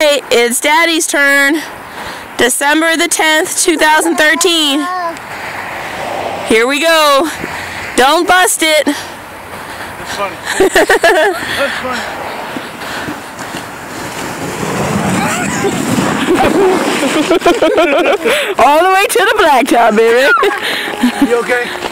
Okay, it's Daddy's turn. December the 10th, 2013. Here we go. Don't bust it. That's funny. That's funny. All the way to the blacktop, baby. You okay?